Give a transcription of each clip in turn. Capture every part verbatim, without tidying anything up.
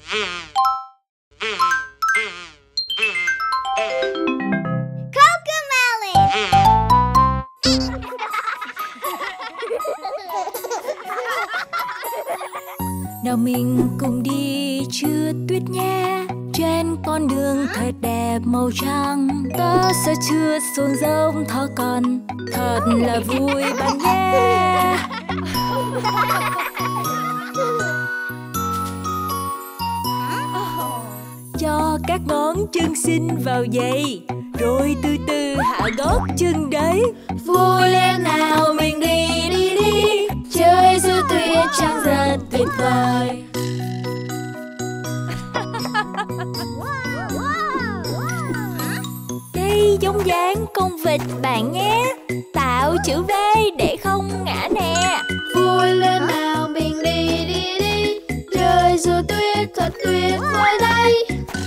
Nào mình cùng đi trượt tuyết nha, trên con đường thật đẹp màu trắng. Ta sẽ trượt xuống dốc thỏ con, thật là vui bạn nhé. Cho các ngón chân xin vào giày, rồi từ từ hạ gót chân đấy. Vui lên nào mình đi đi đi, chơi giữa tuyết trắng rất tuyệt vời. Đây giống dáng con vịt bạn nhé, tạo chữ V để không ngã nè. Vui lên nào mình đi đi đi, chơi giữa tuyết thật tuyệt vời đây.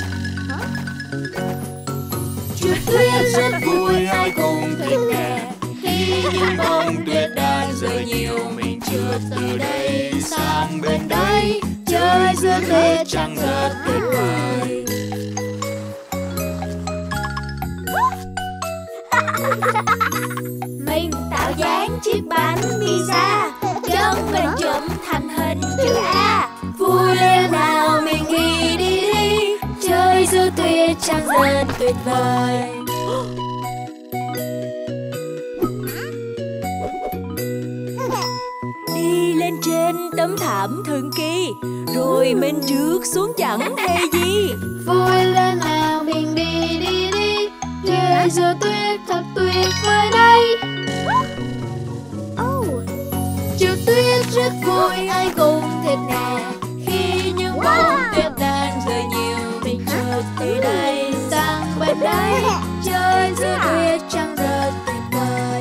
Trượt tuyết rất vui, ai cùng thích nghe. Khi những bông tuyết đang rơi nhiều, mình trượt từ đây sang bên đây, chơi giữa tuyết trắng rất tuyệt vời. Mình tạo dáng chiếc bánh pizza, chân mình chụm thành hình chữ A. Vui lên nào mình đi đi đi, chơi giữa tuyết trắng rất tuyệt vời. Đi lên trên tấm thảm thường kỳ, rồi mình trượt xuống chẳng hề gì. Vui lên nào mình đi đi đi, chơi giữa tuyết thật tuyệt vời đây. Trượt tuyết rất vui, ai cùng thích nè. Khi những bông tuyết đang rơi nhiều, mình trượt từ đây sang bên đây, chơi giữa tuyết trắng rất tuyệt vời.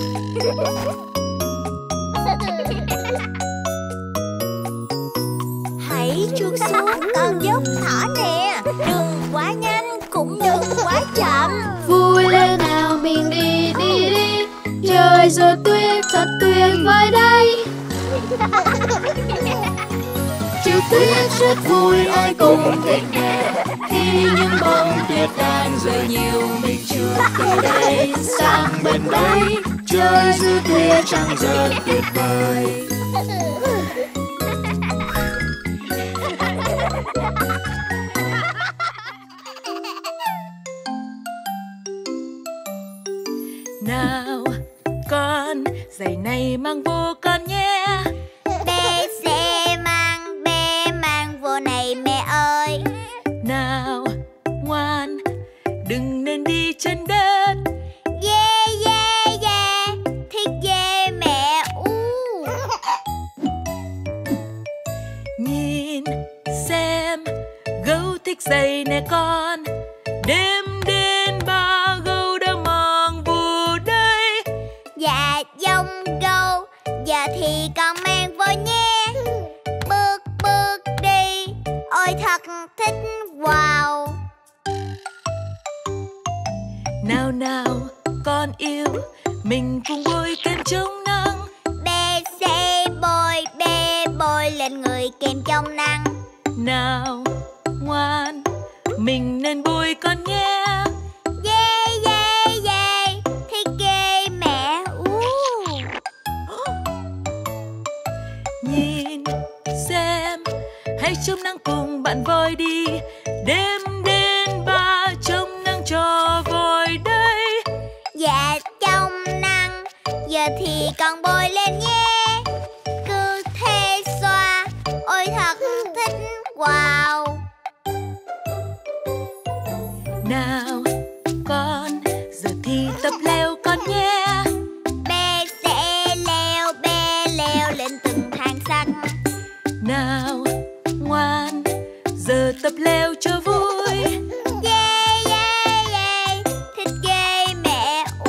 Hãy trượt xuống con dốc thỏ nè, đừng quá nhanh cũng đừng quá chậm. Vui lên nào mình đi đi đi, chơi giữa tuyết thật tuyệt vời đây. Trượt tuyết rất vui, ai cùng thích nghe. Khi những bông tuyết đang rơi nhiều, mình trượt từ đây sang bên đây, chơi giữa tuyết trắng rất tuyệt vời. Nào con, giày này mang vô con nhé. Bé sẽ mang, bé mang vô này mẹ ơi. Nào ngoan, đừng nên đi chân đất. Yeah yeah yeah, thích yeah mẹ u. Nhìn xem, gấu thích giày nè con. Đêm đến ba gấu đã mang vô đây. Dạ dông gâu, giờ thì con mang vô nhé. Bước bước đi, ôi thật thích wow. Nào nào con yêu, mình cùng bôi kem chống nắng. Bé sẽ bôi, bé bôi lên người kem chống nắng. Nào ngoan, mình nên bôi con nhé. Yeah yeah yeah, thích ghê mẹ u. Nhìn xem, hãy trông nắng cùng bạn voi đi. Đêm đến ba trông nắng cho voi đây. Dạ trong nắng, giờ thì con bôi lên nhé. Cứ thế xoa, ôi thật thích wow. Nào con, giờ thì tập leo con nhé. Bé sẽ leo, bé leo lên từng thang sắt. Nào ngoan, giờ tập leo cho vui. Yeah yeah yeah, thích ghê mẹ u.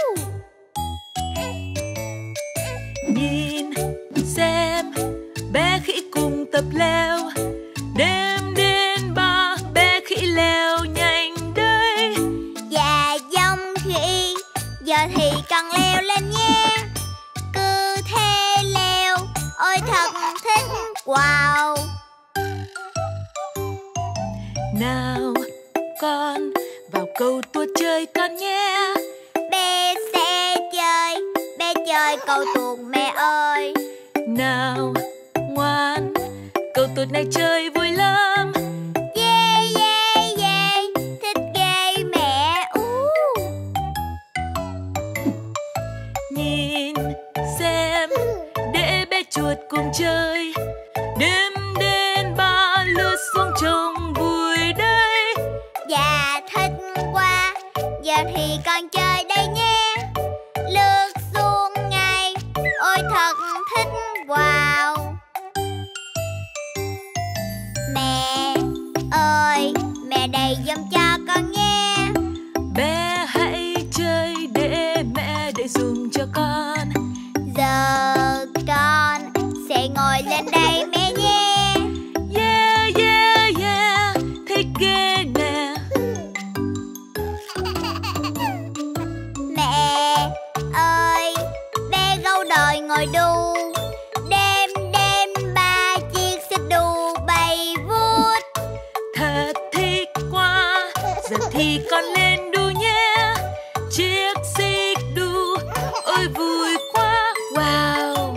Nhìn xem, bé khỉ cùng tập leo. Đêm đến ba, bé khỉ leo nhanh đây. Dạ giống khỉ, giờ thì con leo lên nhé. Cứ thế leo, ôi thật thích wow. Nào con vào cầu tuột chơi con nhé. Bé sẽ chơi, bé chơi cầu tuột mẹ ơi. Nào ngoan, cầu tuột này chơi vui lắm. Yeah yeah yeah, thích ghê mẹ. uh. Nhìn xem để bé chuột cùng chơi. Đêm đến ba lướt xuống trông vui đấy. Dạ thích quá, giờ thì con chơi đây nhé. Lướt xuống ngay, ôi thật thích. Wow. Mẹ ơi, mẹ đầy giùm cho con nhé. Bé hãy chơi để mẹ đẩy giùm cho con. Giờ con sẽ ngồi lên đây mẹ nhé. Yeah yeah yeah, thích ghê nè. Mẹ ơi, bé gấu đồi ngồi đu. Đêm đêm ba chiếc xích đu bay vút. Thật thích quá, giờ thì con lên đu nhé. Chiếc xích đu, ôi vui quá. Wow.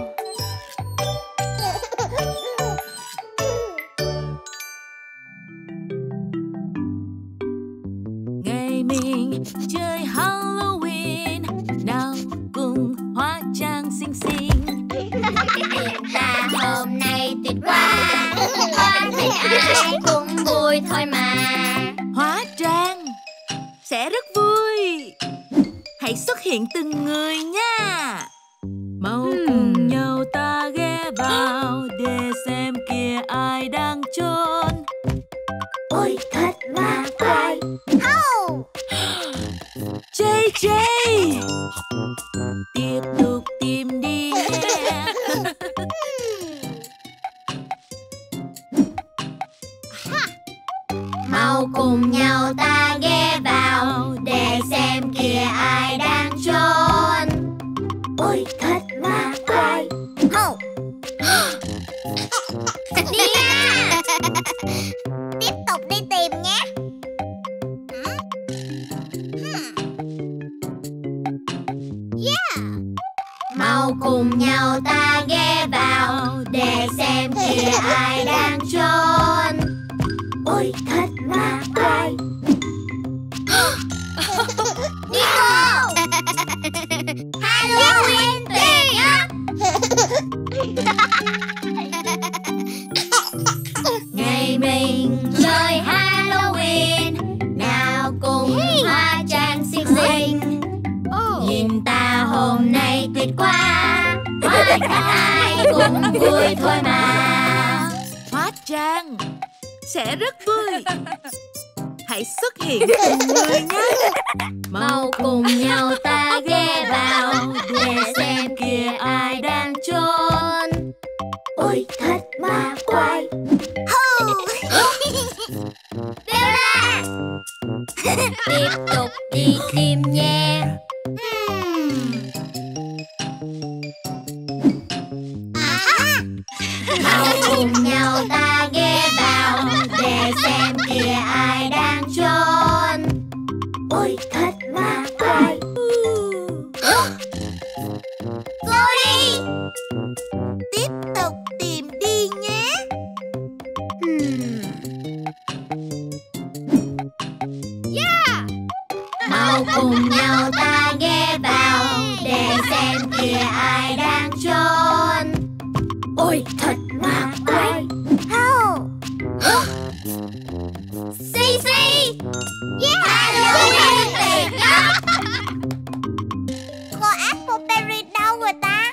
Ngày mình chơi Halloween, nào cùng hóa trang xinh xinh. Ta hôm nay tuyệt quá, hóa thành ai cũng vui thôi mà. Hóa trang sẽ rất vui. Hãy xuất hiện từng người nha. Mau cùng nhau ta ghé vào để xem kìa ai đang trốn. Ôi thật ma quái. Jay Jay, tiếp tục tìm đi nhé. Mau cùng nhau ta ghé vào để xem kìa ai đang trốn. Ôi thật ma quái. Đi nha. Tiếp tục đi tìm nhé. Yeah. Mau cùng nhau ta ghé vào để xem kìa ai đang trốn. Ôi thật ma quái. Đi thôi. Halloween tuyệt á. Ngày mình chơi Halloween, nào cùng hóa trang xinh xinh. Nhìn ta hôm nay tuyệt quá, hóa thành ai cũng vui thôi mà. Hóa trang sẽ rất vui. Hãy xuất hiện từng người nhé. Mau cùng nhau ta ghé vào để xem kìa ai đang trốn. Ôi thật ma quái. Bella, tiếp tục đi tìm nhé. Mau cùng nhau ta ghé vào để xem kìa ai đang trốn. Ôi thật ma quái. Cô đi. Tiếp tục tìm đi nhé. Yeah. Mau cùng nhau ta ghé vào để xem kìa ai đang trốn. Ôi thật ma quái. Xi-xi. Yeah. Halloween tuyệt đó. Cô Appleberry đâu rồi ta?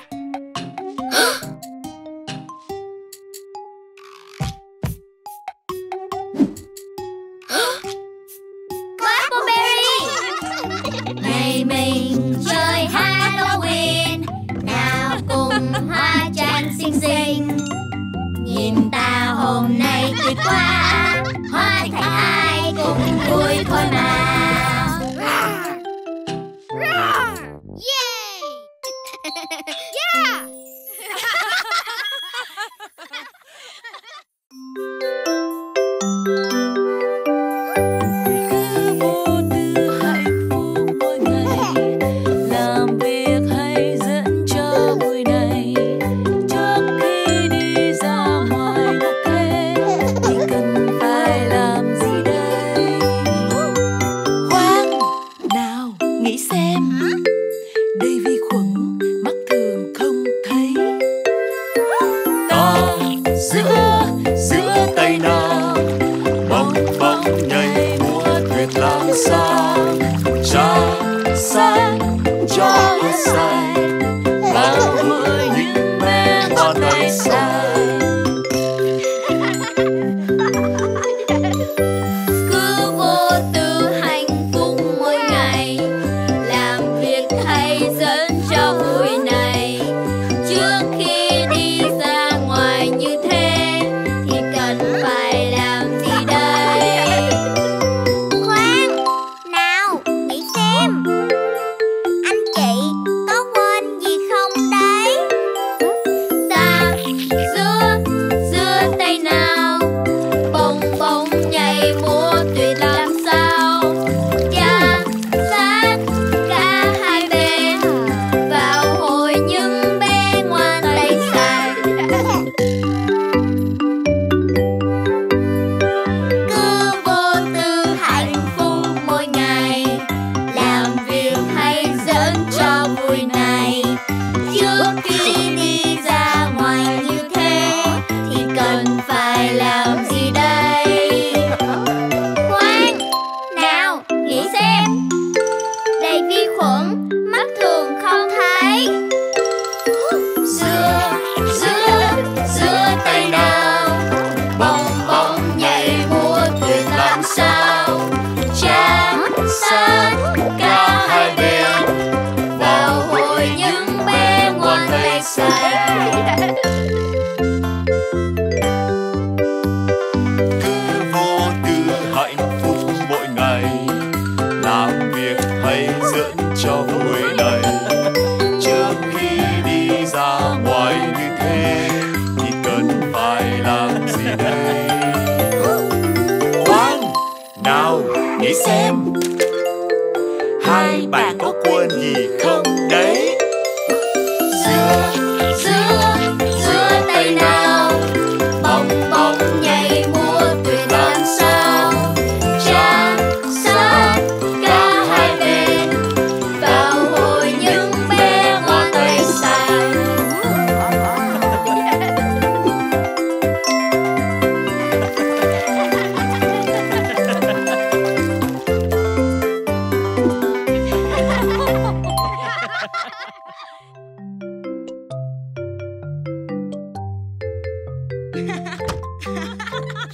Cô Appleberry. Ngày mình chơi Halloween, nào cùng hóa trang xinh xinh. Nhìn ta hôm nay tuyệt quá, hóa thành ai cũng vui thôi mà. Yeah. Yeah.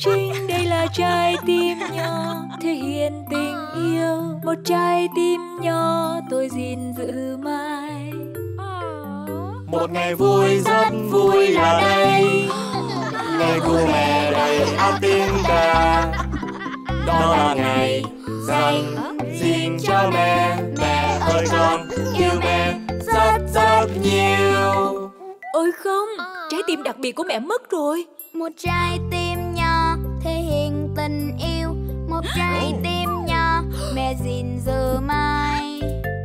chính đây là trái tim nhỏ thể hiện tình yêu. Một trái tim nhỏ tôi gìn giữ mãi. Một ngày vui rất vui là đây, ngày của mẹ đầy ắp tiếng ca. Đó là ngày dành riêng cho mẹ. Mẹ ơi con yêu mẹ rất rất nhiều. Ôi không, trái tim đặc biệt của mẹ mất rồi. Một trái tim nhỏ thể hiện tình yêu. Một trái tim nhỏ mẹ gìn giữ mãi.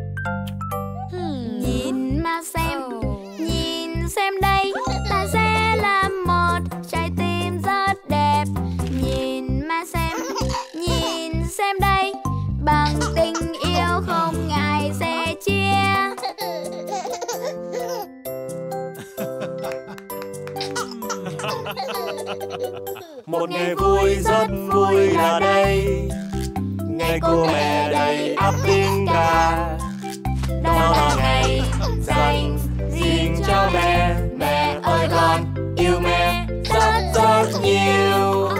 Nhìn mà xem, nhìn xem đây, ta sẽ là một trái tim rất đẹp. Nhìn mà xem, nhìn xem đây, bằng tình yêu không ngại sẻ chia. Một ngày vui rất vui là đây, ngày của mẹ đầy ắp tiếng ca. Đó là ngày dành riêng cho mẹ. Mẹ ơi con yêu mẹ rất rất nhiều.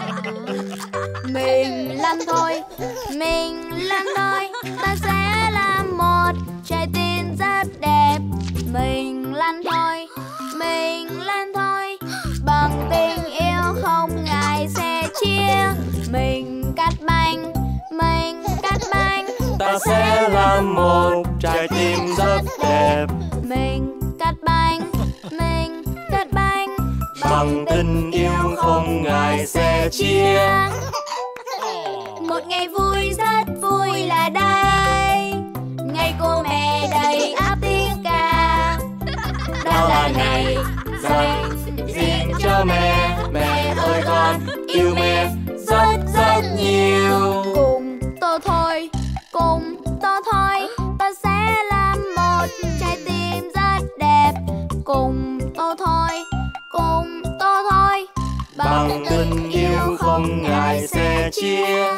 Mình làm thôi, mình làm thôi, ta sẽ là một trái tim rất đẹp. Mình làm thôi, mình làm thôi, bằng tình yêu không ngại sẻ chia. Mình cắt bánh, mình cắt bánh, Ta sẽ làm một trái tim rất đẹp. mình cắt bánh, mình cắt bánh, Bằng tình yêu không ngại sẻ chia. Một ngày vui rất vui là đây, ngày của mẹ đầy ắp tiếng ca. Đó là ngày dành riêng cho mẹ. Mẹ ơi con yêu mẹ rất rất nhiều. Cùng tôi thôi, cùng tôi thôi, ta sẽ làm một trái tim rất đẹp. Cùng tôi thôi, cùng tôi thôi, Bằng tình yêu không ngại sẻ chia.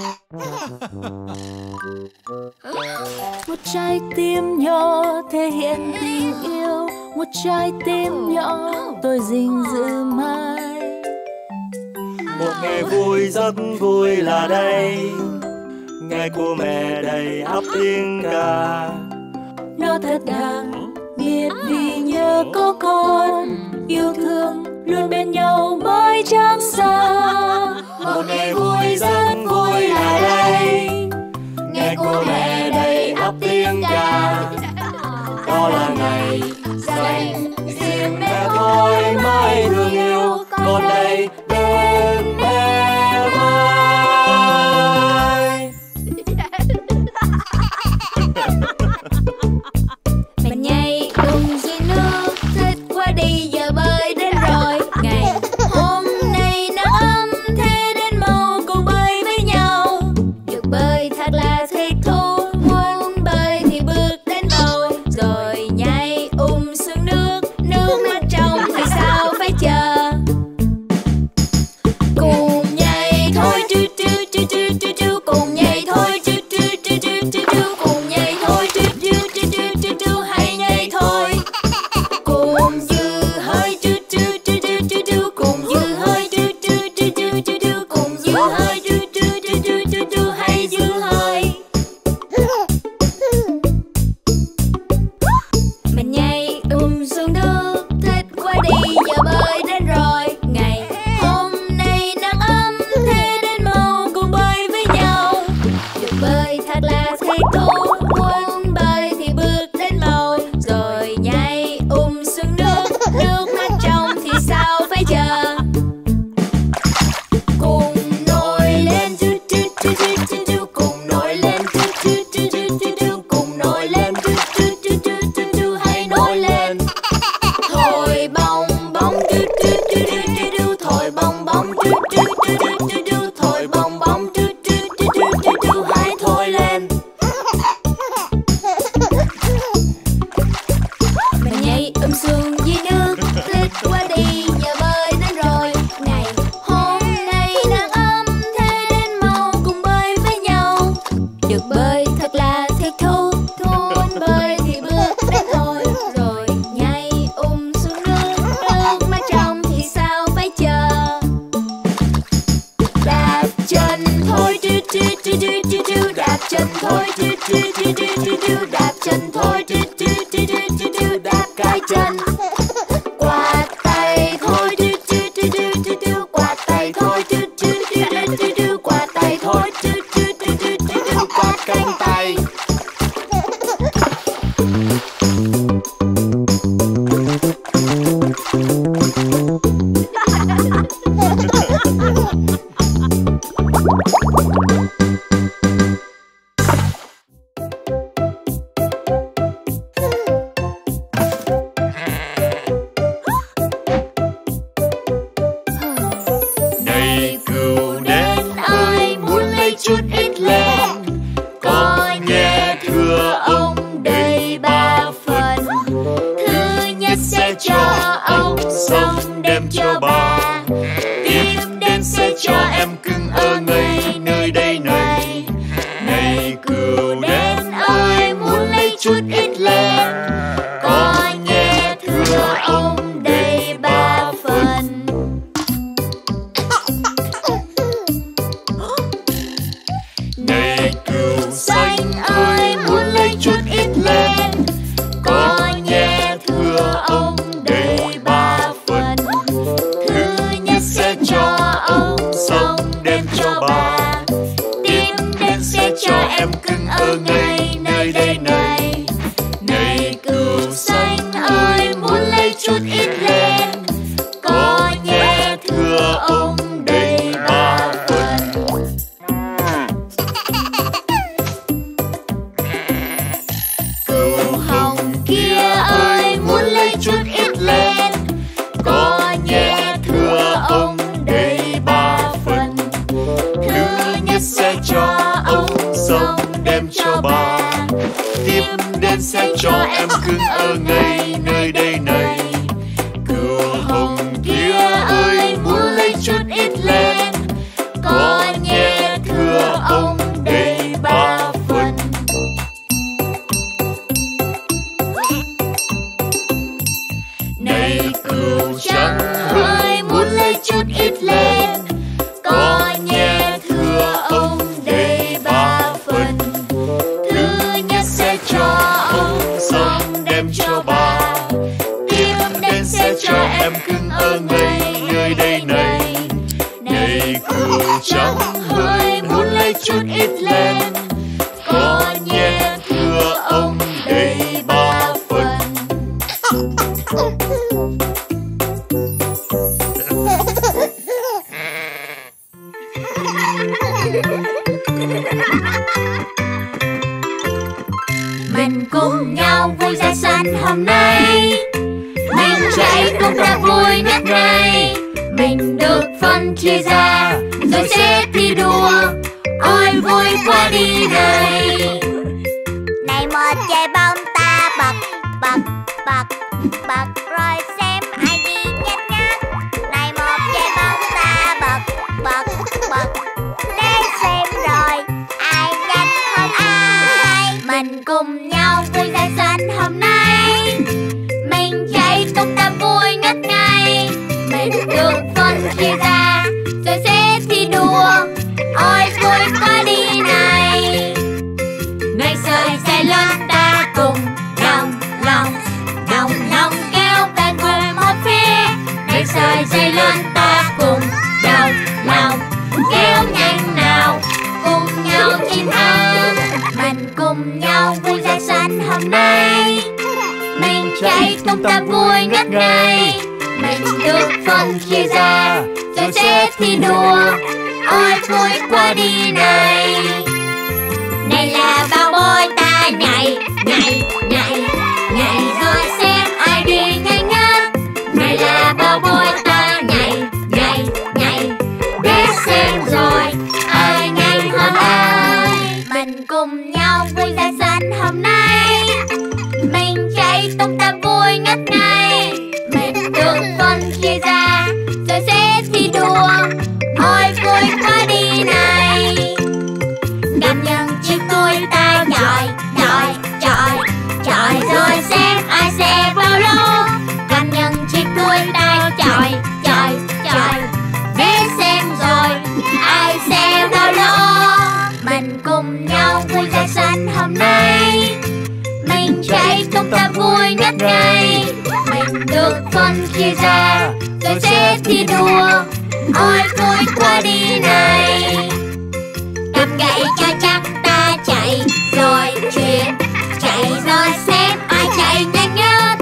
Một trái tim nhỏ thể hiện tình yêu. Một trái tim nhỏ tôi gìn giữ mãi. Một ngày vui rất vui là đây, ngày của mẹ đầy ắp tiếng ca. Nó thật đáng biết vì nhớ có con, yêu thương luôn bên nhau mãi chẳng xa. Một ngày vui rất vui là đây, ngày của mẹ đầy ắp tiếng ca. Đó là ngày dành riêng mẹ thôi mãi thương yêu. Con đây bên mẹ mãi. Mình nhảy cùng dưới nước, thích quá đi giờ bơi đến rồi. Ngày hôm nay nó ấm thế, tu tu tu tu tu, đạp chân thôi tu tu tu tu tu tu, đạp chân thôi tu tu tu tu tu tu, đạp cái chân. Quạt tay thôi tu tu tu tu tu tu, quạt tay thôi tu tu tu tu tu tu, quạt tay thôi tu tu tu tu tu tu, quạt cánh tay. Này cừu đen ơi, muốn lấy chút ít lên, có nghe thưa ông đây ba phần. Thứ nhất sẽ cho ông, xong đem cho bà. Tiếp đến sẽ cho em cưng ở ngay nơi đây này. Này cừu đen ơi, muốn lấy chút ít lên, có nghe thưa ông đây ba phần. Này cừu xanh ơi, muốn lấy chút ít lên, có nghe thưa ông đây ba phần. Thứ nhất sẽ cho ông, xong đem cho bà. Tiếp đến sẽ cho em cưng ở ngay nơi đây này. Này cừu xanh ơi, muốn lấy chút ít lên, có nghe thưa ông đây ba phần. Cừu hồng kia ơi, muốn lấy chút ít lên, có nghe thưa ông đây ba phần. Thứ nhất sẽ cho ông, xong đem cho bà. Tiếp đến sẽ cho em cưng ở ngay nơi đây này. Cừu hồng kia ơi, muốn lấy chút ít lên, có nghe thưa ông đây ba phần. Này cừu trắng ơi, muốn lấy chút ít lên, có nghe thưa ông đây ba phần. Thứ nhất sẽ cho ông, xong đem cho bà. Tiếp đến sẽ cho em cưng ở ngay nơi đây này. Này cừu trắng ơi, muốn lấy chút ít lên, có nghe thưa ông đây ba phần. Mình cùng nhau vui ra sân hôm nay, mình chạy cũng đã vui nhất ngày. Mình được phân chia ra rồi sẽ thi đua, ôi vui quá đi này. Này một trái bóng ta bật bật bật bật rồi xem ai đi nhanh nhất. Này một trái bóng ta bật bật bật để xem rồi ai nhanh hơn ai. Mình cùng nhau vui ra sân hôm nay, mình chạy tung ta vui ngất ngây. Mình được phân chia ra rồi sẽ thi đua, ôi vui quá đi này. Ngày sợi dây lên ta cùng đồng lòng, đồng lòng kéo về cùng một phía. Ngày sợi dây lên ta cùng đồng lòng, kéo nhanh nào cùng nhau chiến thắng. Mình cùng nhau vui ra sân hôm nay, mình chạy tung ta vui ngất ngây. Mình được phân chia ra rồi sẽ thi đua, ôi vui quá đi này. Này là bao bôi ta nhảy nhảy nhảy nhảy rồi xem ai đi nhanh nhất. Này là bao bôi ta nhảy nhảy nhảy để xem rồi ai nhanh hơn ai. Mình cùng nhau vui ra sân hôm nay, mình chạy tung ta vui ngất ngây. Mình được phân chia ra rồi sẽ thi đua, ôi vui quá đi này. Cảm nhận chiếc đuôi ta nhọi nhọi nhọi ta vui nhất ngày. Mình được phân chia ra rồi sẽ thi đua, ôi vui quá đi này. Cầm gậy cho chắc ta chạy rồi chuyển, chạy rồi xem ai chạy nhanh nhất.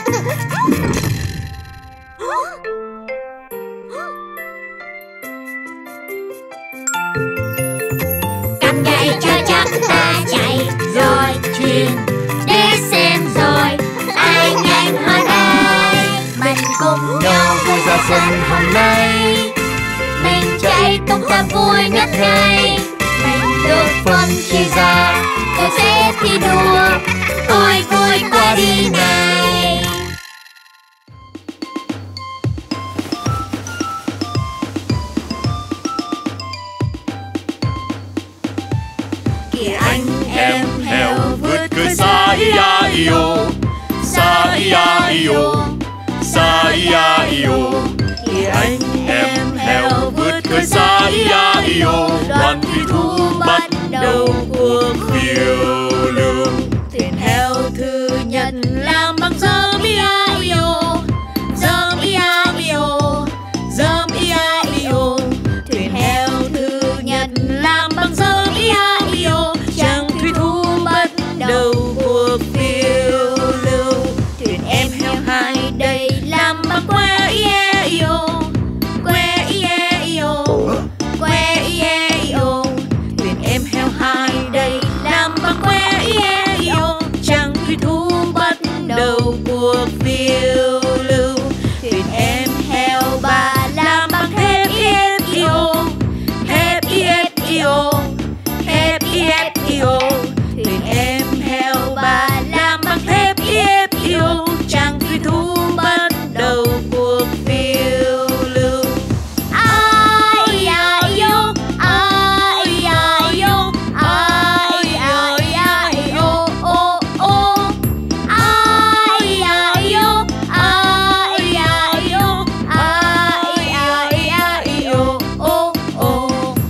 Cầm gậy cho chắc ta chạy rồi chuyển, để xem rồi ai nhanh hơn ai. Mình cùng nhau vui ra sân hôm nay, mình chạy tung ta vui nhất ngày. Mình được phân chia ra tôi sẽ thi đua, ôi vui quá đi này. Kìa anh em heo vượt cười sa ia io, sa ia io, sa ia io. Kìa anh em heo vượt cười sa ia io, đoàn thủy thủ bắt đầu cuộc phiêu lưu. Thuyền heo thứ nhất làm bằng dơm ia io, dơm ia io, dơm ia io. Thuyền heo thứ nhất làm bằng dơm ia io, chàng thủy thủ bắt đầu cuộc phiêu lưu. Thuyền em heo hai đây làm bằng que ia io, que ia io, que ia io. Thuyền em heo hai đây làm bằng que ia io, chàng thủy thủ bắt đầu cuộc phiêu lưu. Thuyền em heo ba làm bằng thép iết io, thép iết io, thép iết io. Thuyền em heo ba làm bằng thép iết io, chàng thủy thủ bắt đầu cuộc phiêu lưu. Ai à yêu, ai à yêu, ai à yêu, ô ô. Ai à yêu, ai à yêu, ai à yêu, ô ô.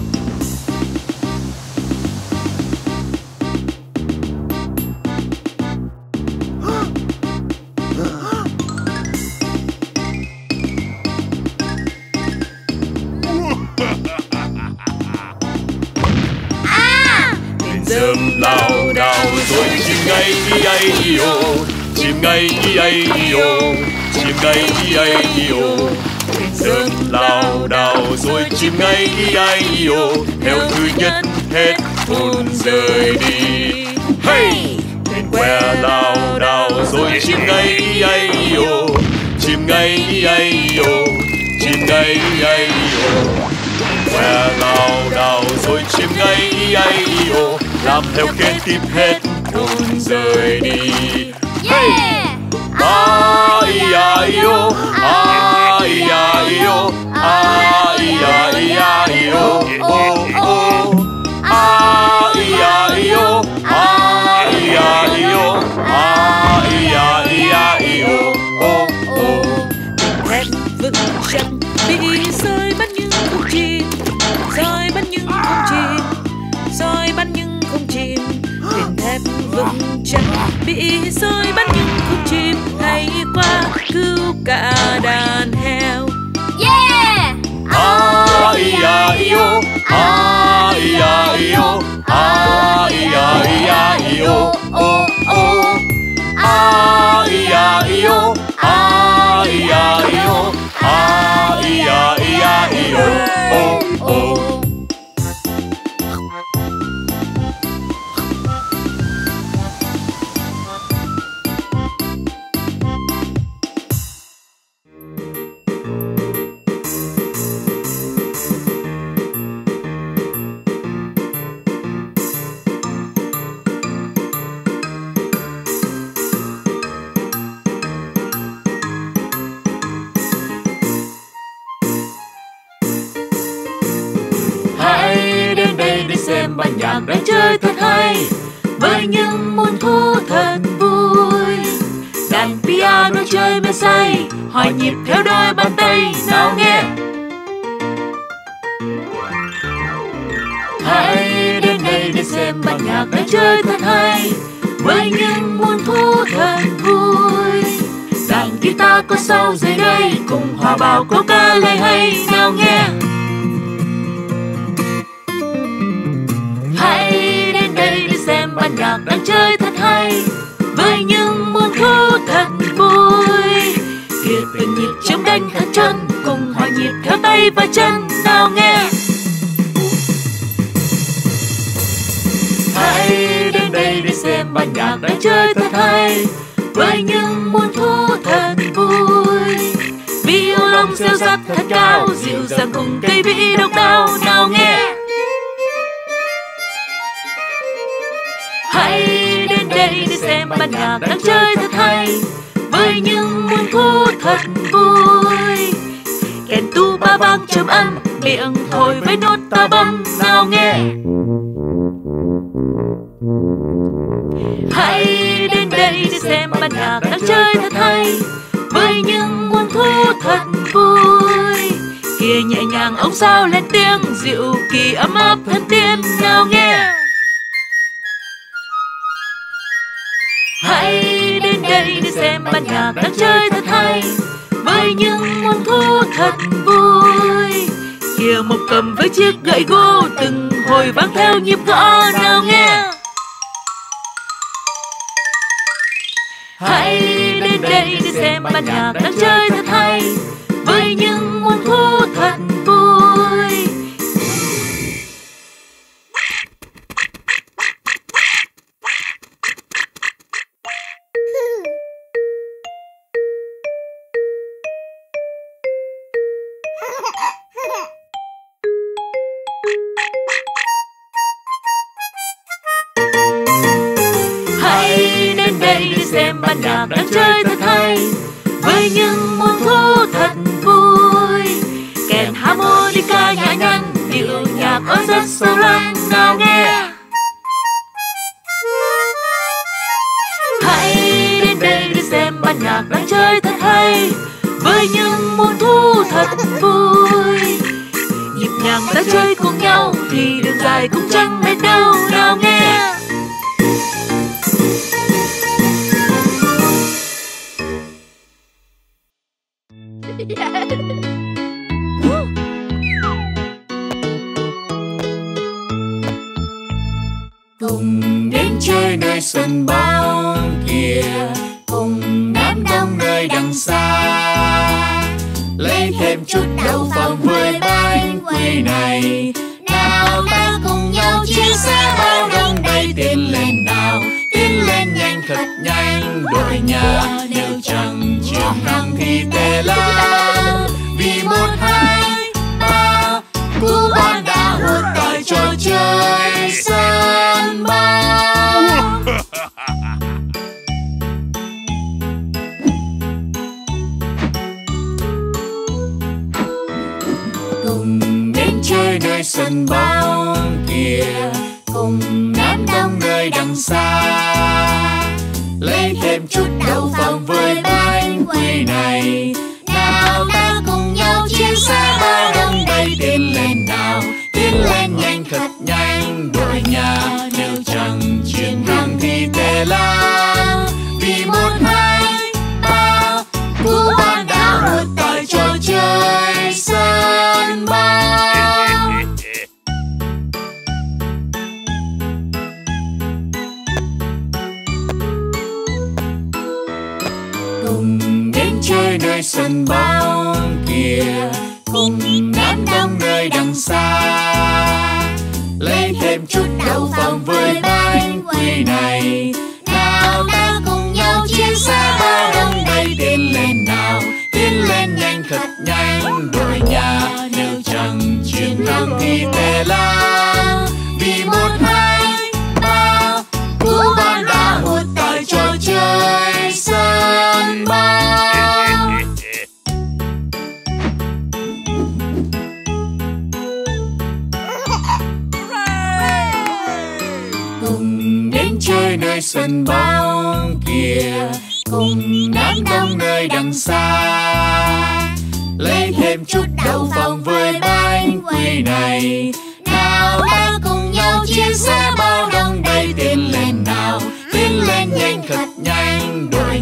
Thuyền dơm lao đao rồi chìm ngay ia io, chìm ngay ia io, chìm ngay ia io. Thuyền dơm lao đao rồi chìm ngay ia io, heo thứ nhất hết hồn rời đi. Hey! Thuyền que lao đao rồi chìm ngay ia io, chìm ngay ia io, chìm ngay ia io. Que lao đao rồi chìm ngay ia io, làm heo kế tiếp hết hồn rời đi. Yeah! Ai à io, ai à io, ai à io, ô ô. Ai à io, ai à io, ai à io, ô ô. Thép vững chắc bị rơi bắn nhưng không chìm, rơi bắn nhưng không chìm, rơi bắn nhưng không chìm. Thuyền thép vững chắc bị rơi bắn nhưng không chìm, hay quá cứu cả đàn heo. Yeah! Ai à io, ai à io, ai à io, ô ô. Ai à io, ai à io, ai à io, ô ô. Xem ban nhạc đang chơi thật hay, với những môn thu thật vui. Đàn piano chơi mê say, hòa nhịp theo đôi bàn tay nào nghe. Hãy đến đây để xem ban nhạc đang chơi thật hay, với những muôn thú thật vui. Đàn guitar có sau dưới đây, cùng hòa bao câu ca lời hay nào nghe. Hãy đến đây để xem ban nhạc đang chơi thật hay, với những muôn thú thật vui. Kìa từng nhịp trống đánh thật chân, cùng hòa nhịp theo tay và chân nào nghe. Hãy đến đây để xem ban nhạc đang chơi thật hay, với những muôn thú thật vui. Violon reo rắt thật cao, dịu dàng cùng cây vĩ độc đáo nào nghe. Hãy đến đây để xem ban nhạc đang chơi thật hay, với những muôn thú thật vui. Kèn tuba vang trầm ấm, miệng thổi với nốt ta bấm nào nghe. Hãy đến đây để xem ban nhạc đang chơi thật hay, với những muôn thú thật vui. Kìa nhẹ nhàng ống sao lên tiếng, dịu kỳ ấm áp thân tiên nào nghe. Hãy đến đây để xem ban nhạc đang chơi thật hay, với những muôn thú thật vui. Kìa một cầm với chiếc gậy gỗ, từng hồi vang theo nhịp gõ nào nghe. Hãy đến đây để xem ban nhạc đang chơi thật hay, với những muôn thú thật vui. Hãy đến đây để xem ban nhạc đang chơi thật hay, với những muôn thú thật vui. Kèn harmonica nhã nhặn, điệu nhạc ơi rất sâu lắng nào nghe. Hãy đến đây để xem ban nhạc đang chơi thật hay, với những muôn thú thật vui. Nhịp nhàng ta chơi cùng nhau, thì đường dài cũng chẳng mệt đâu nào nghe. Cùng đến chơi nơi sân bóng kia, cùng đám đông nơi đằng xa, lấy thêm chút đậu phộng với bánh quy này. Nào ta cùng nhau chia sẻ bao đông đầy, tiến lên nào, tiến lên nhanh thật nhanh. Đội nhà nếu chẳng chiến thắng thì tệ lắm, vì một hai ba cú bóng đã hụt tại trò chơi sân bóng. Cùng đến chơi nơi sân bóng kia, cùng đám đông nơi đằng xa, lấy thêm chút đậu phộng với bánh quy này. Nào ta cùng nhau chia sẻ bao đông đầy, tiến lên nào, tiến lên nhanh thật nhanh. Đội nhà nếu chẳng chiến thắng thì tệ lắm, vì một hai ba cú bóng đã hụt tại trò chơi sân bóng. Cùng đến chơi nơi sân bóng kia, cùng đám đông nơi đằng xa, lấy thêm chút đậu phộng với bánh quy này. Nào ta cùng nhau chia sẻ bao đông đầy, tiến lên nào, tiến lên nhanh thật nhanh. Đội nhà nếu chẳng chiến thắng thì tệ lắm, vì một hai ba cú bóng đã hụt tại trò chơi sân bóng. Cùng đến chơi nơi sân bóng kia, cùng đám đông nơi đằng xa, lấy thêm chút đậu phộng với bánh quy này. Nào ta cùng nhau chia sẻ bao đông đầy, tiến lên nào, tiến lên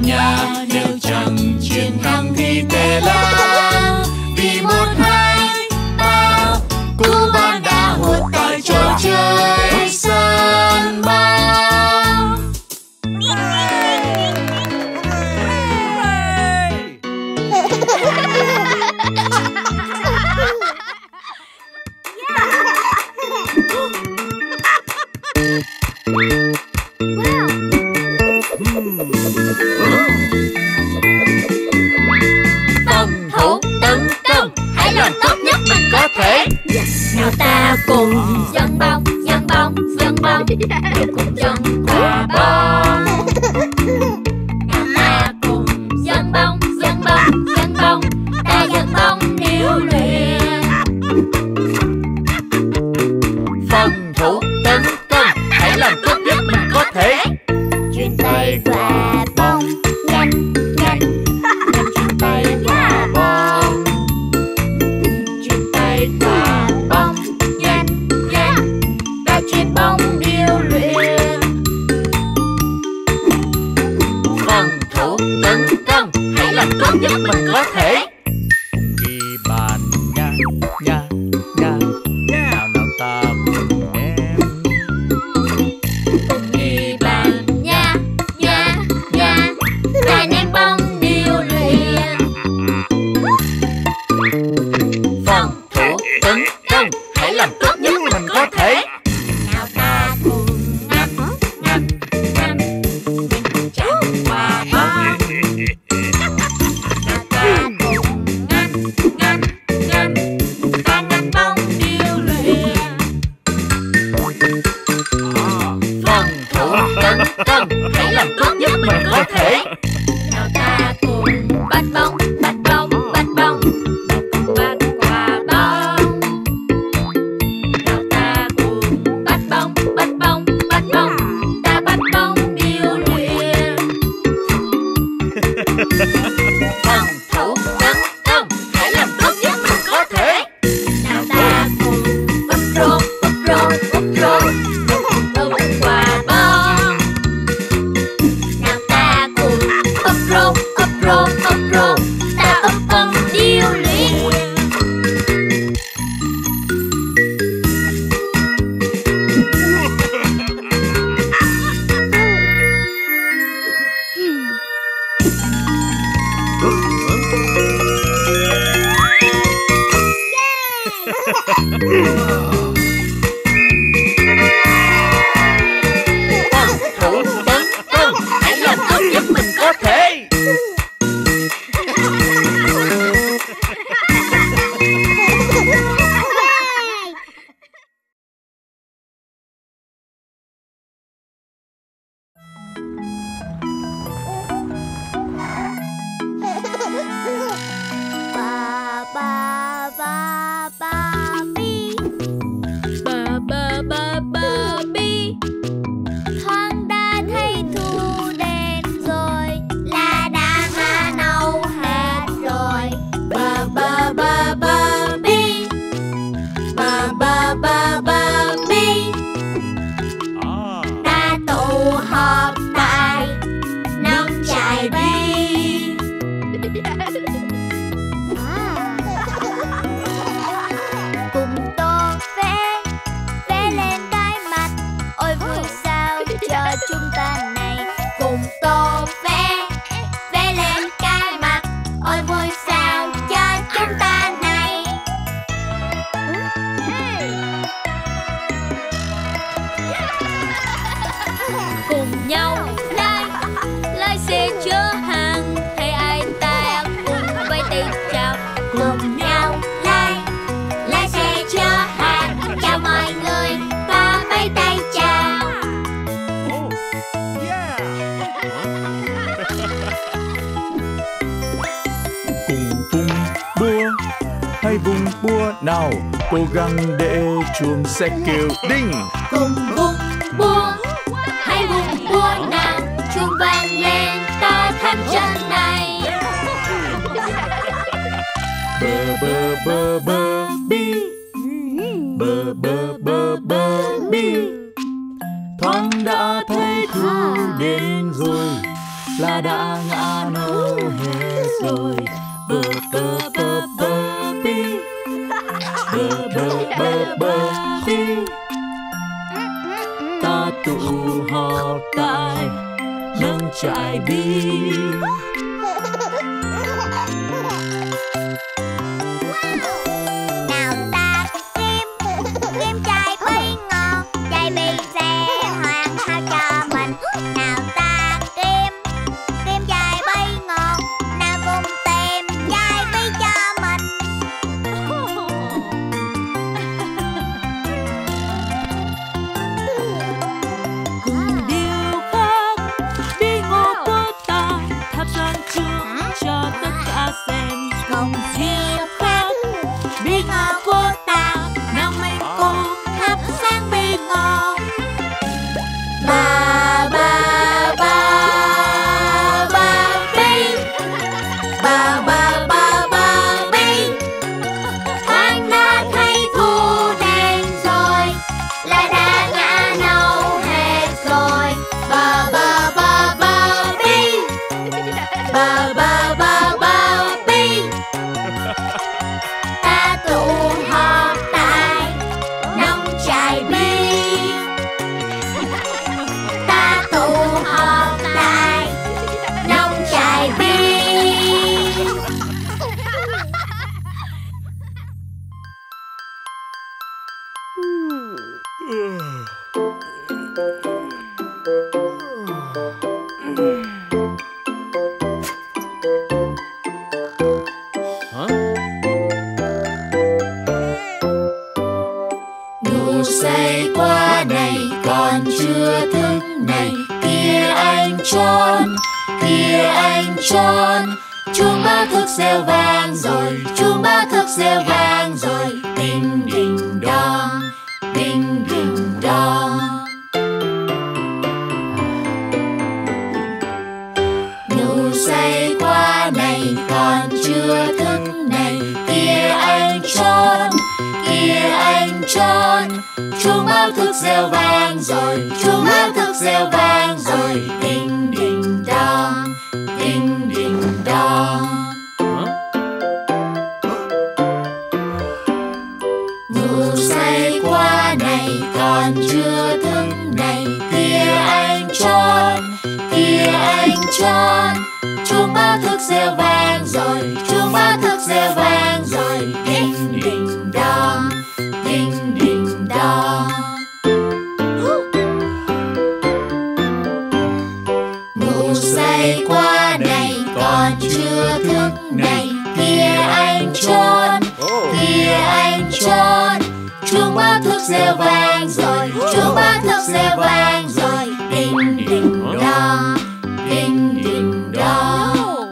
nhà, nếu chẳng chiến thắng thì tệ lắm. Vì một hai ba, cú bạn đã hụt tại trò chơi sân bóng. Phòng thủ tấn công, hãy làm tốt nhất mình có thể. Nào ta cùng dẫn bóng, dẫn bóng, dẫn bóng, cùng dẫn quả bóng. Nào ta cùng dẫn bóng, dẫn bóng, dẫn bóng, ta dẫn bóng điêu luyện. Phòng thủ tấn công, hãy làm tốt nhất mình có thể. Chuyển tay quả bóng, nhanh, nhanh, nhanh chuyển tay quả bóng. Chuyển tay quả bóng, nhanh, nhanh, ta chuyển bóng điêu luyện. Phòng thủ tấn công, hãy làm tốt nhất mình có thể. Ghi bàn nha, nha, nha, nào nào ta cùng em. Ghi bàn nha, nha, nha, ta ném bóng điêu luyện. Phòng thủ tấn công, hãy làm tốt nhất mình có thể. Nào ta cùng ngăn, Nhanh, nhanh, chặn quả bóng. Nào ta cùng ngăn, ngăn, ngăn, ta ngăn bóng điêu luyện. phòng thủ tấn công, hãy làm tốt nhất mình có thể. Nào ta cùng bắt bóng, bắt bóng, bắt bóng, bắt quả bóng. Nào ta cùng bắt bóng, bắt bóng, bắt bóng, ta bắt bóng điêu luyện. Phòng thủ tấn công, hãy làm tốt nhất mình có thể. Nào ta cùng úp rô, úp rô, úp rô, úp quả bóng. Nào ta cùng úp rô, úp rô, úp rô, ta úp bóng điêu luyện. Phòng thủ tấn công, hãy làm tốt nhất mình có thể. Ba ba ba ba bi, Ba ba ba ba bi. thoáng đã thấy thu đến rồi, là đã hoa nâu hết rồi. Ba ba ba ba bi. Ba ba ba ba bi. Ta tụ họp tại nông trại bi. Cùng tô vẽ, vẽ lên cái mặt, ôi vui sao cho chúng ta này. Cùng tô vẽ, vẽ lên cái mặt, ôi vui sao cho chúng ta này. Cùng nhau lái, lái xe chở hàng, thấy ai ta cùng vẫy tay chào. Cùng nhau lái, lái xe chở hàng, chào mọi người và vẫy tay chào. Cùng vung búa, hãy vung búa nào, cố gắng để chuông sẽ kêu đinh. Cùng vung búa, hãy vung búa nào, chuông vang lên ta thăm chân này. Bơ bơ bơ bơ bi, bơ bơ bơ bơ bi. Thoáng đã thấy thu đến rồi, là ta đã ngã nâu hết rồi. Bơ bơ bơ bơ bi, bơ bơ bơ bơ bi. Ta tụ họp tại nâng trại bi. Nào ta kim kim chài bi ngon, chài bi sẽ hoàn hảo cho mình. Nào ta kim kim chài bi ngon, nào cùng tìm chài bi cho mình. Cùng điều khác bi ngô của ta thắp sáng chuông cho tất cả xem. Cùng điều khác bi ngò của ta, nào mình cùng thắp sáng bi ngò. Ba ba ba ba bi, ba ba ba ba bi. Thoáng đã thấy thu đen rồi, lá đã ngã nâu hết rồi. Ba ba ba ba bi, ba ba ba ba bi. Ta tụ họp tại nông trại bi. Ta tụ họp tại nông trại bi. Ngủ say quá này còn chưa thức này. Kìa anh tròn, kìa anh tròn. Chuông báo thức reo vang rồi, chuông báo thức reo vang rồi. Đinh đinh đong, đinh đinh đong. Ngủ say quá này còn chưa thức này. Kìa anh tròn, kìa anh tròn. Chuông báo thức reo vang rồi, chuông báo thức reo vang rồi. Đinh đinh đong, đinh đinh đong. Ngủ say quá này còn chưa thức này. Kìa anh tròn, kìa anh tròn. Chuông báo thức reo vang rồi, chuông báo thức reo vang rồi. Đinh đinh đong, đinh đinh đong. Ngủ say quá này còn chưa thức này. Kìa anh tròn, kìa anh tròn. Chuông báo thức reo vang rồi, chuông báo thức reo vang rồi. Đinh đinh đong, đinh đinh đong.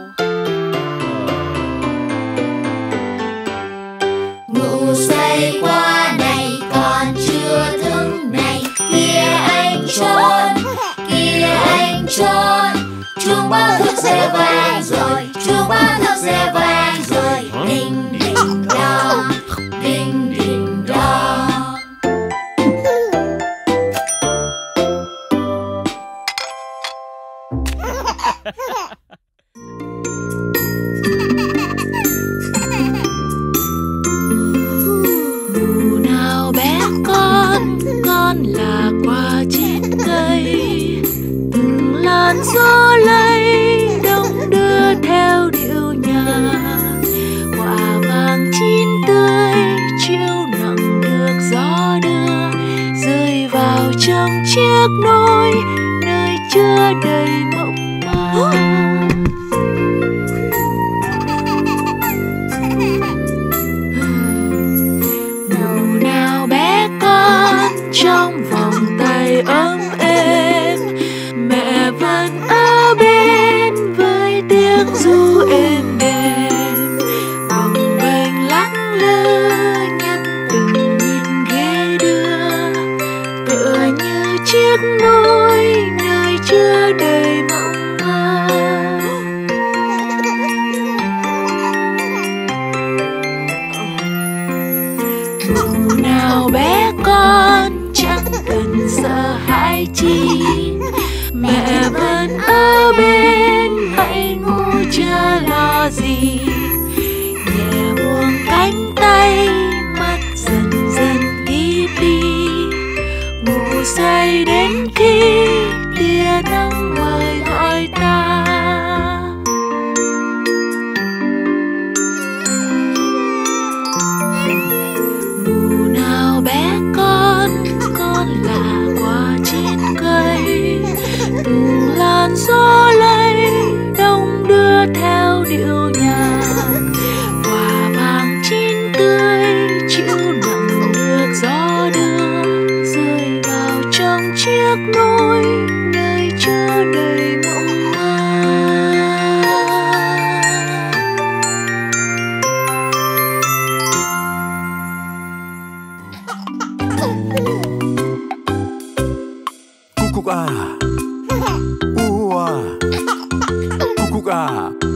Ngủ say quá này còn chưa thức này. Kìa anh tròn, kìa anh tròn. Chuông báo thức reo vang rồi, chuông báo thức reo vang rồi. Đinh đinh đong, đinh đinh đong. Ngủ nào bé con, con là quả trên cây. Từng làn gió lay đông đưa theo điệu nhạc. Quả vàng chín tươi chiều nặng được gió đưa, rơi vào trong chiếc nôi nơi chứa đầy mộng mơ. Ngủ nào bé con trong vòng tay ấm êm. Mẹ vẫn ở bên với tiếng ru êm đềm. Bồng bềnh lắc lư nhấp từng nhịp ghế đưa, tựa như chiếc nôi nơi chứa đầy mộng mơ. Ngủ nào bé con chẳng cần sợ hãi chi. Mẹ vẫn ở bên hãy ngủ chưa lo gì. Nhẹ buông cánh tay, mắt dần dần kíp đi, ngủ say đến khi tia nắng mời gọi ta. Ngủ nào bé con, con là quả trên cây, từng làn gió lay đông đưa theo điệu nhạc. Quả vàng chín tươi chịu nặng được gió đưa, rơi vào trong chiếc nôi nơi chứa đầy mộng mơ. Cúc à, u à, cúc à,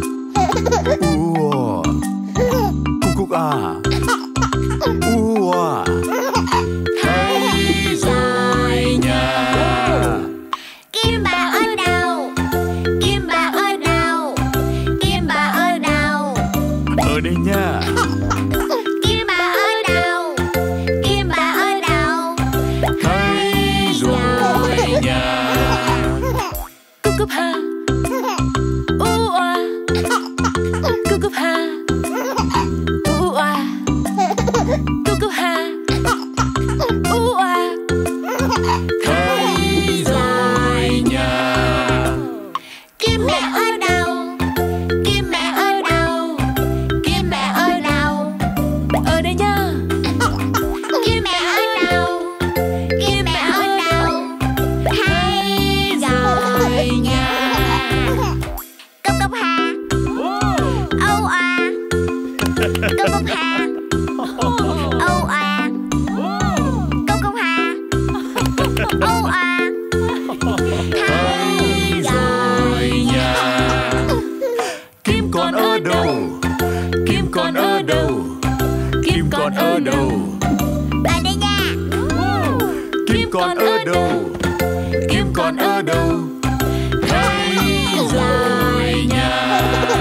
u à, cúc à, u à. Thấy rồi nha. Kim bà ở đâu? Kim bà ở đâu? Kim bà ở đâu? Ở đây nha. Kim bà ở đâu? Kim bà ở đâu? Thấy rồi nha. Cúc cúc ha, u à, cúc cúc ha, u à, cúc cúc ha, u à. Thấy rồi nha. Kim mẹ ở đâu? Kim mẹ ở đâu? Kim mẹ ở đâu? Ở đây nha. Kim mẹ ở đâu? Kim mẹ ở đâu? Hay rồi nha. Cốc cốc ha, âu à. Cốc cốc ha, âu à. Cốc cốc ha, âu à. Hay rồi nha. Kim còn ở đâu? Kim còn ở đâu? Kim còn ở đâu? ở đây nha. Kim còn ở đâu? Kim còn ở đâu? Thấy rồi nha.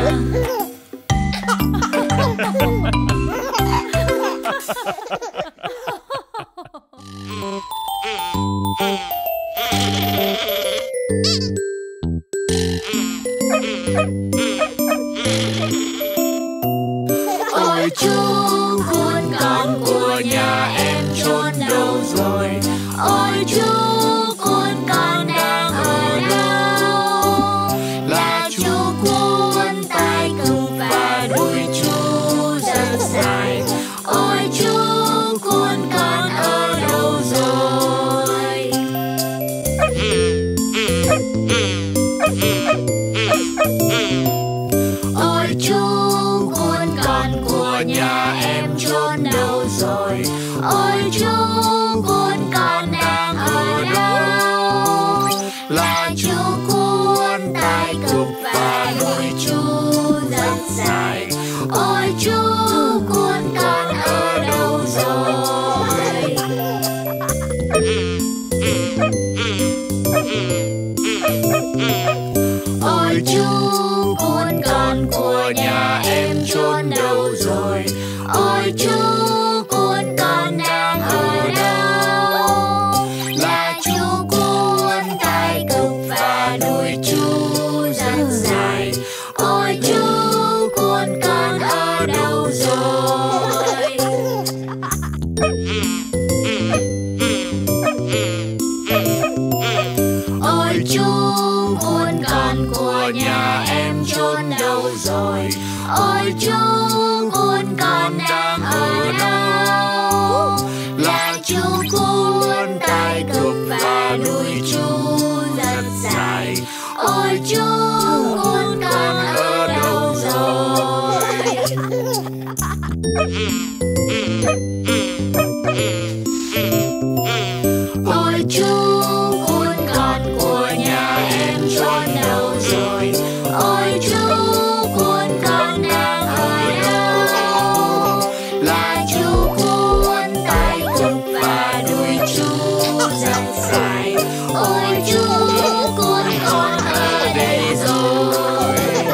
Ôi chú khôn con của nhà em trốn đâu rồi? Ôi chú cuốn con đang ở đâu? Là chú cuốn tay cùng và đuôi chú rất dài. Ôi chú cuốn con ở đâu rồi? Ôi chú cuốn con của nhà em trốn đâu rồi? Ôi chú cuốn con đang ở đâu? Là chú cuốn tay cùng và đuôi chú rất dài. Ôi chú cuốn con ở đâu rồi? Ôi chú cuốn con của nhà em trốn đâu rồi? Ôi chú cuốn con đang ở đâu? Là chú cuốn tay cực và đuôi chú rất dài. Ôi chú cuốn con ở đâu rồi? Ôi chú cuốn con của nhà em trốn đâu rồi? Ôi chú cuốn con đang ở đâu? Là chú cuốn tay cực và đuôi chú rất dài. Ôi chú cuốn con ở đâu rồi? Ôi chú cuốn con của nhà em trốn đâu rồi? Ôi chú cuốn con đang ở đâu? Là chú cuốn tay cực và đuôi chú rất dài. Ôi chú cuốn con ở đây rồi.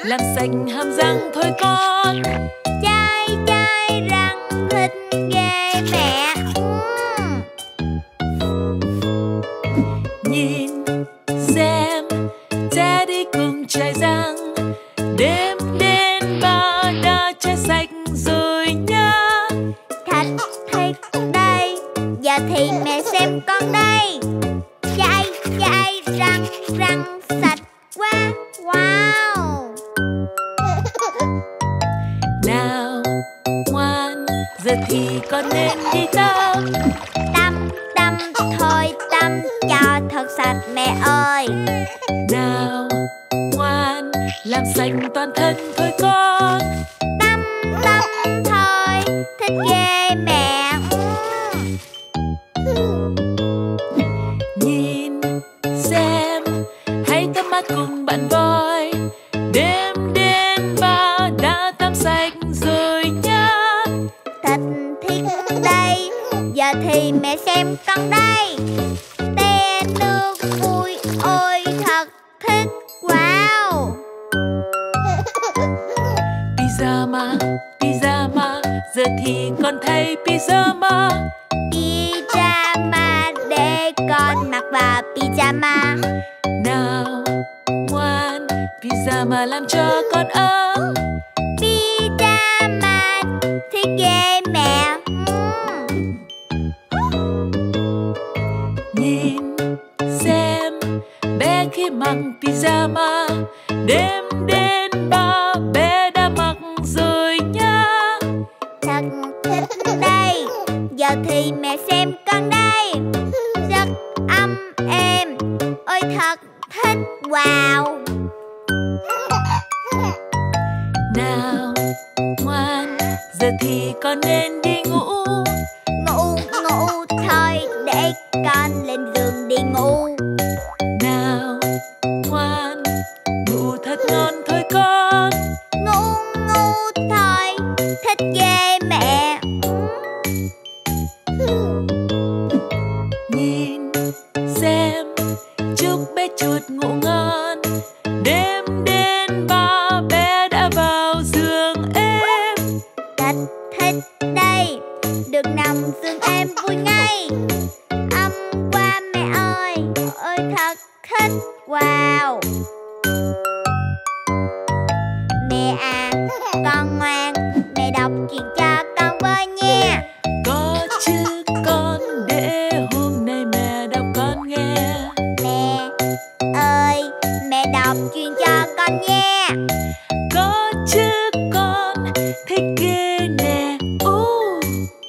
làm sạch hàm răng thôi con. Chai chai răng thích ghê mẹ. uhm. Nhìn xem cha đi cùng chải răng, đêm đến ba đã chải sạch rồi nhá. Thật thích đây, giờ thì mẹ xem con đây. Chai chai răng răng sạch quá. Wow. Nào ngoan, giờ thì con nên đi tắm. Tắm tắm thôi tắm cho thật sạch mẹ ơi. Nào ngoan, làm sạch toàn thân thôi con. Tắm tắm thôi, thích ghê mẹ. Nhìn xem, hãy tắm mát cùng bạn voi. Đêm đến ba đã tắm sạch rồi nhá. Thật thích đây, giờ thì mẹ xem con đây. Te nước vui, ôi thật thích. Wow. Pyjama, pyjama, giờ thì con thay pyjama. Pyjama để con mặc vào pyjama. Nào ngoan, pyjama làm cho con ấm. Pyjama thích ghê mẹ. Nhìn xem bé khi mặc pyjama, đêm đến ba bé đã mặc rồi nhá. Thật thích đây, giờ thì mẹ xem con đây. Rất ấm êm, ôi thật thích. Wow. Nào ngoan, giờ thì con nên đi ngủ. Ngủ ngủ thôi, để con lên giường đi ngủ. Nào ngoan, ngủ thật ngon thôi con. Ngủ ngủ thôi, thích ghê mẹ. Nhìn xem, chúc bé chuột ngủ ngon. Đêm đến ba bé đã vào giường êm. Thật thích đây, được nằm giường em vui ngay. Ấm quá mẹ ơi, ôi thật thích. Wow. Mẹ à, con ngoan, mẹ đọc chuyện cho con với nha. Có chứ con, để hôm nay mẹ đọc con nghe. Mẹ ơi, mẹ đọc chuyện cho con nha. Có chứ con, thích ghê nè. uh.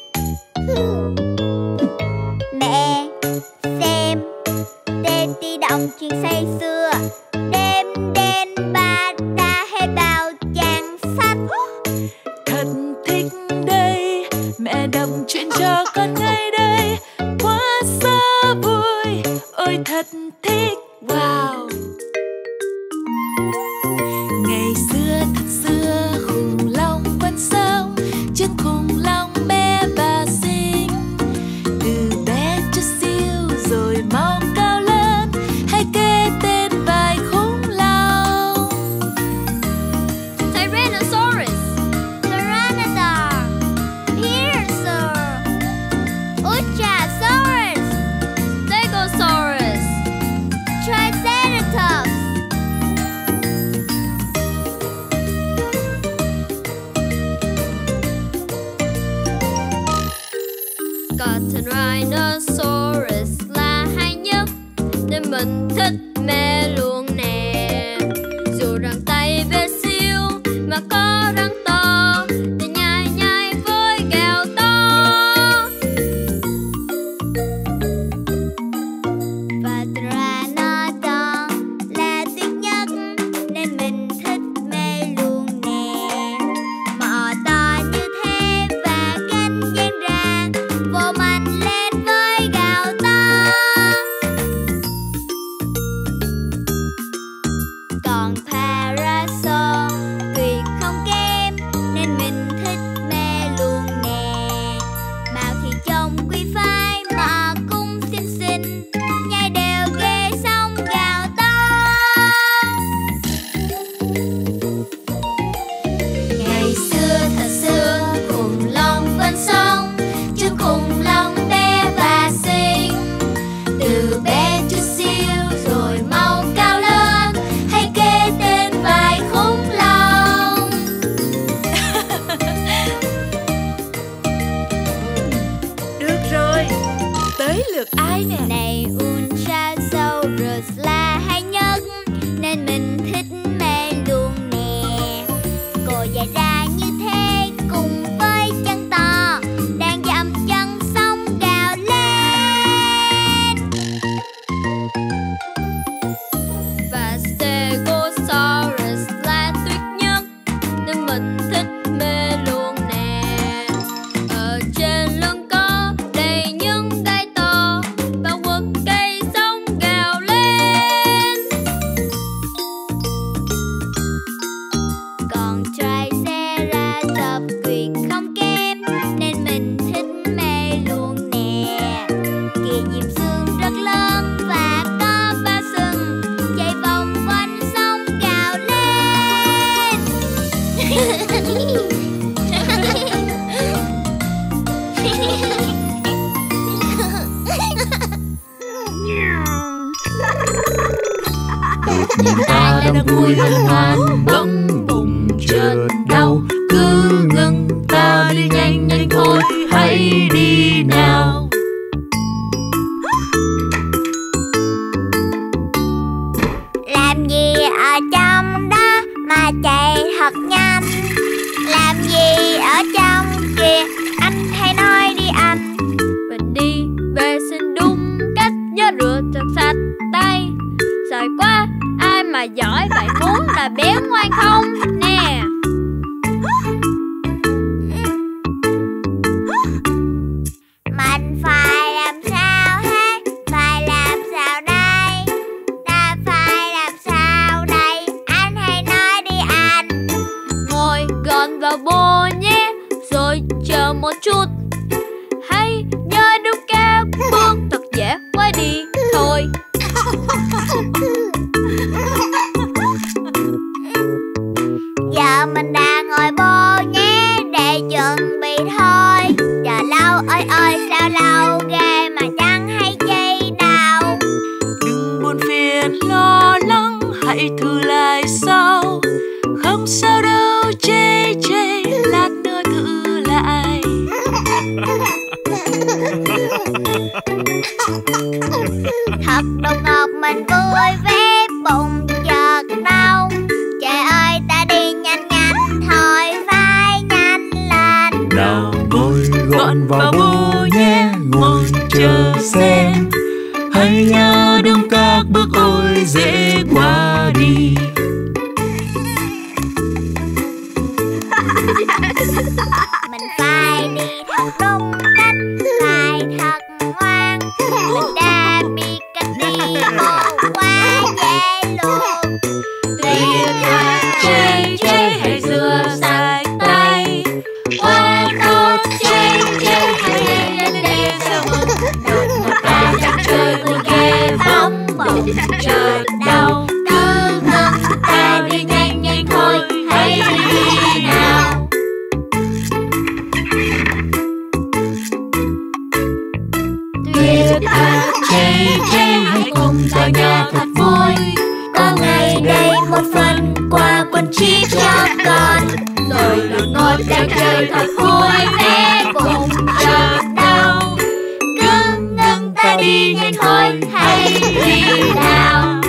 Mẹ xem, Teddy đọc chuyện say sưa. Đêm đến ba đã hết bao trang sách. Thật thích đây, mẹ đọc chuyện cho con ngay đây. Quá xa vui, ôi thật thích. Wow. Ngày xưa thật xưa, khủng long vẫn sống trên khủng long bé và xinh. Từ bé cho siêu rồi mau cao lớn, hãy kể tên vài khủng long. Tyrannosaurus, Pteranodon, Pterosaur, Uchosaurus, Stegosaurus, Triceratops. Cotton Rhinoceros là hay nhất, nên mình thích mẹ luôn nè. Dù rằng tay bé siêu mà có răng to, thì nhai nhai với gạo to. Và Pteranodon là tuyệt nhất, nên mình thích mẹ luôn nè. Mỏ to như thế và cánh dang ra, vô mạnh lên với gạo to. Còn Parasaur tuyệt không kém. đây nè. Này Unchasaurus là hay nhất nên mình thích mê luôn nè. Cô dài ra như thế cùng với chân to đang dậm chân sông gào lên. Và Stegosaurus là tuyệt nhất nên mình thích mê luôn nè. Ở trên lưng có đầy những gai to và quật cây sông gào lên. Còn Triceratops tuyệt không kém nên mình thích mê luôn nè. Kìa diệp xương rất lớn và có ba sừng chạy vòng quanh sông gào lên. Đột nhiên ta đang vui hân hoan, bỗng bùng chợt đau. Cứ ngừng ta đi nhanh nhanh thôi, hãy đi nào. Làm gì ở trong đó mà chạy thật nhanh? Làm gì ở trong kìa, anh hãy nói đi anh. Mình đi vệ sinh đúng cách, nhớ rửa thật sạch tay. Sợ quá, ai mà giỏi vậy muốn là béo ngoan không nè. Mình phải làm sao hết? Phải làm sao đây? Ta phải làm sao đây? Anh hãy nói đi anh. Ngồi gần vào bô nhé, rồi chờ một chút. Hãy nhớ đúng các bước thật dễ quá đi thôi. Giờ mình đang ngồi bô nhé, để chuẩn bị thôi. Chờ lâu ơi ơi sao lâu ghê mà chẳng hay chi đâu. Đừng buồn phiền lo lắng, hãy thử lại sau. Không sao đâu chê chê, lát nữa thử lại. Thật đột ngột mình vui vẻ bụng chợt đau. Trời ơi ta đi nhanh nhanh thôi, phải nhanh lên. Nào ngồi gọn vào bô nhé, ngồi chờ xem. Hãy nhớ đúng các bước ôi dễ qua đi. Mình phải đi thật đúng cách, phải thật ngoan. Mình đã biết cách đi bộ quá dễ luôn. Tuyệt thật chê chê, hãy rửa sạch tay. Quá tốt chê chê, hãy lên để sao mừng. Đột ngột ta đang chơi vui ghê, bỗng bỗng chợt đau. Cứ ngừng ta đi nhanh nhanh thôi, hãy đi nào. Tuyệt Thật chê chê, hãy cùng cả nhà thật vui. có ngày đây một phần quà quần chi cho con. Rồi đột ngột đang chơi thật vui vẻ cùng chợt đau. Cứ ngừng ta đi nhanh thôi, hãy đi nào.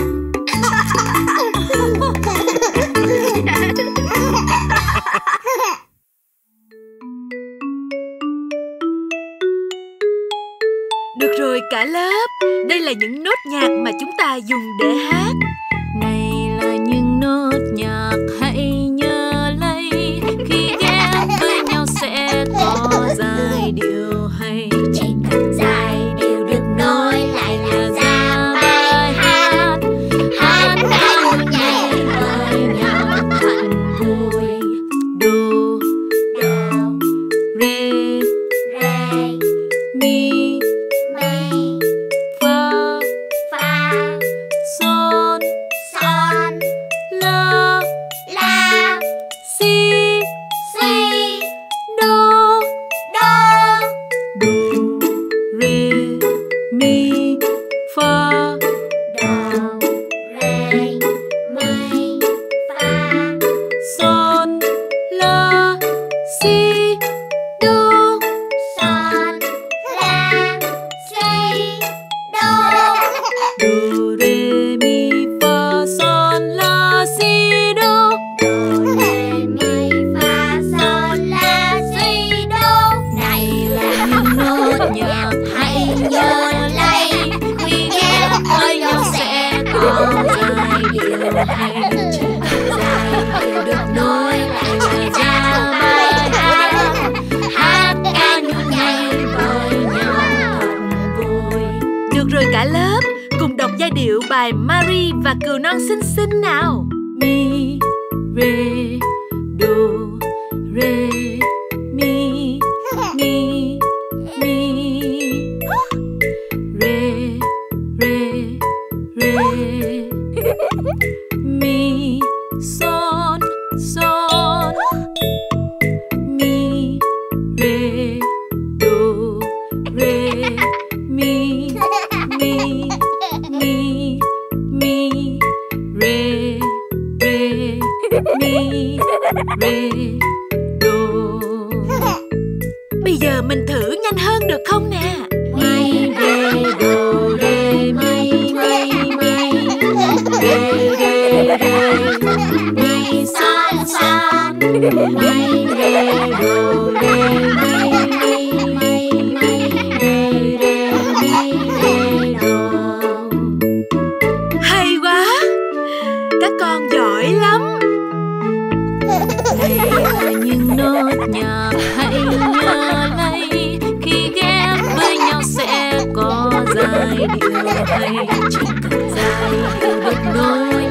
Được rồi cả lớp, đây là những nốt nhạc mà chúng ta dùng để hát. Này là những nốt nhạc hãy nhớ lấy, khi ghép với nhau sẽ có giai điệu hay. Chỉ cần giai điệu được nối lại là ra bài hát. Hát cao nhảy với nhau thật vui. Do, Do, re, re, mi, mi, fa, fa, sol. bài Marie và cừu non xinh xinh nào. Mi, re, do, re, mi, mi, mi, re, re, re, mi, son, son, mi, re, do, re, mi, mi, mi, mi, re, re, mi, re, do. Bây giờ mình thử nhanh hơn được không nè? Mi, re, do, re, mi, mi, mi, re, re, re, mi, son, son, mi, re, do, re, mi, mi, mi, mi, re, re, mi, re, do. Hay quá, các con giỏi lắm. Đây là những nốt nhạc hãy nhớ lấy, khi ghép với nhau sẽ có giai điệu hay, chỉ cần giai điệu được nối